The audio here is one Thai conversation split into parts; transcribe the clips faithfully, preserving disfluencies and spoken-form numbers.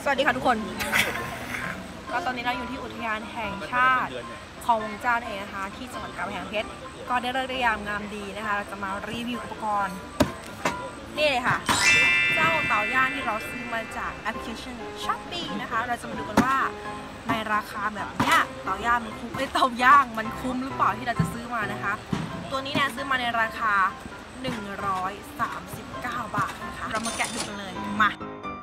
วัสดีค่ะทุกคนก็ตอนนี้เราอยู่ที่อุทยานแห่งชาติคลองวงจ้าเองนะคะที่จังหวัดกำแพงเพชรก็ได้เลิกได้ยามงามดีนะคะเราจะมารีวิวอุปกรณ์นี่เลยค่ะเจ้าเตาย่างที่เราซื้อมาจากแอปพลิเคชัน ช้อปปี้ นะคะเราจะมาดูกันว่าในราคาแบบเนี้ยเตาย่างมันคุ้มไอ้เตาย่างมันคุ้มหรือเปล่าที่เราจะซื้อมานะคะตัวนี้เนี่ยซื้อมาในราคาหนึ่งร้อยสามสิบเก้าบาทนะคะเรามาแกะดูกันเลยมา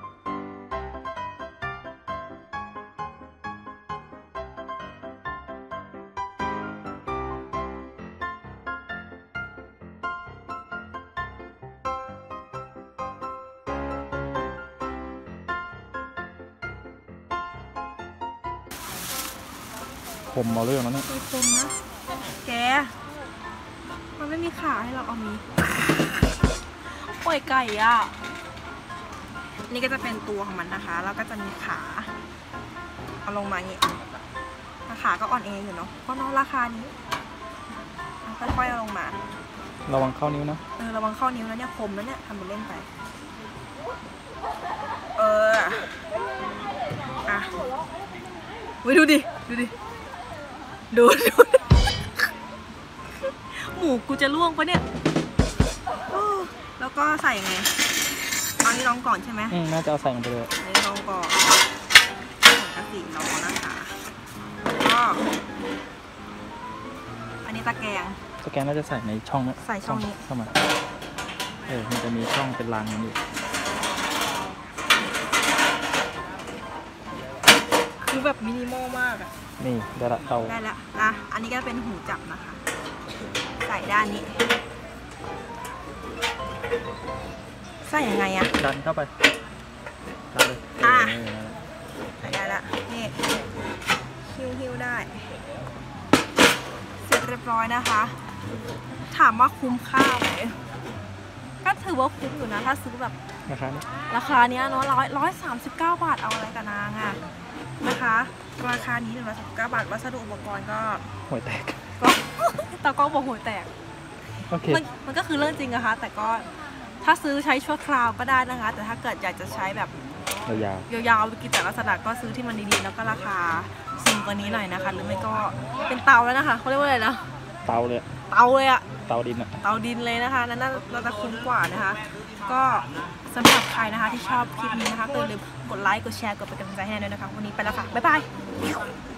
ผมเอาเรื่องแล้วนะมีผมนะแกมันไม่มีขาให้เราเอามีปล่อยไก่อ่ะนี่ก็จะเป็นตัวของมันนะคะแล้วก็จะมีขาเอาลงมาอย่างนี้ขาก็อ่อนแออยู่เนาะเพราะน้องราคานี้ค่อยๆเอาลงมาระวังเข้านิ้วนะเออระวังเข้านิ้วนะเนี่ยคมแล้วเนี่ยทำเป็นเล่นไปเอออ่ะไว้ดูดิดูดิดูดูหมูกูจะล่วงปะเนี่ยแล้วก็ใส่ไงเอานี่ลองก่อนใช่ไหมอืมน่าจะเอาใส่ลงไปเลยนี่ลองก่อนกระสีน้องนะคะก็อันนี้ตะแกรงตะแกรงน่าจะใส่ในช่องนี้ใส่ช่องนี้เข้ามาเออมันจะมีช่องเป็นรางอยู่คือแบบมินิมอลมากอ่ะนี่ได้ละเตาได้ละอ่ะอันนี้ก็เป็นหูจับนะคะใส่ด้านนี้ใส่ยังไงอะดันเข้าไปดันเลยอ่ะใส่ได้ละนี่ฮิ้วฮิ้วได้เสร็จเรียบร้อยนะคะถามว่าคุ้มค่าไหมก็ถือว่าคุ้มอยู่นะถ้าซื้อแบบราคานี้ราคาเนี้ยเนาะร้อยร้อยสามสิบเก้าบาทเอาอะไรกันนางอะนะคะราคานี้หนึ่งร้อยสามสิบเก้าบาทวัสดุอุปกรณ์ก็หัวแตกก็ตากล้องบอกหัวแตกโอเคมันมันก็คือเรื่องจริงนะคะแต่ก็ถ้าซื้อใช้ชั่วคราวก็ได้นะคะแต่ถ้าเกิดอยากจะใช้แบบยาวยาวๆกิจลักษณะก็ซื้อที่มันดีๆแล้วก็ราคาสูงกว่านี้หน่อยนะคะหรือไม่ก็เป็นเตาแล้วนะคะเขาเรียกว่าอะไรนะเตาเลยเตาเลยอะเตาดินอะเตาดินเลยนะคะนั่นน่าจะคุ้มกว่านะคะก็สำหรับใครนะคะที่ชอบคลิปนี้นะคะก็อย่าลืมกดไลค์กดแชร์กดเป็นกำลังใจให้ด้วยนะคะวันนี้ไปแล้วค่ะบ๊ายบาย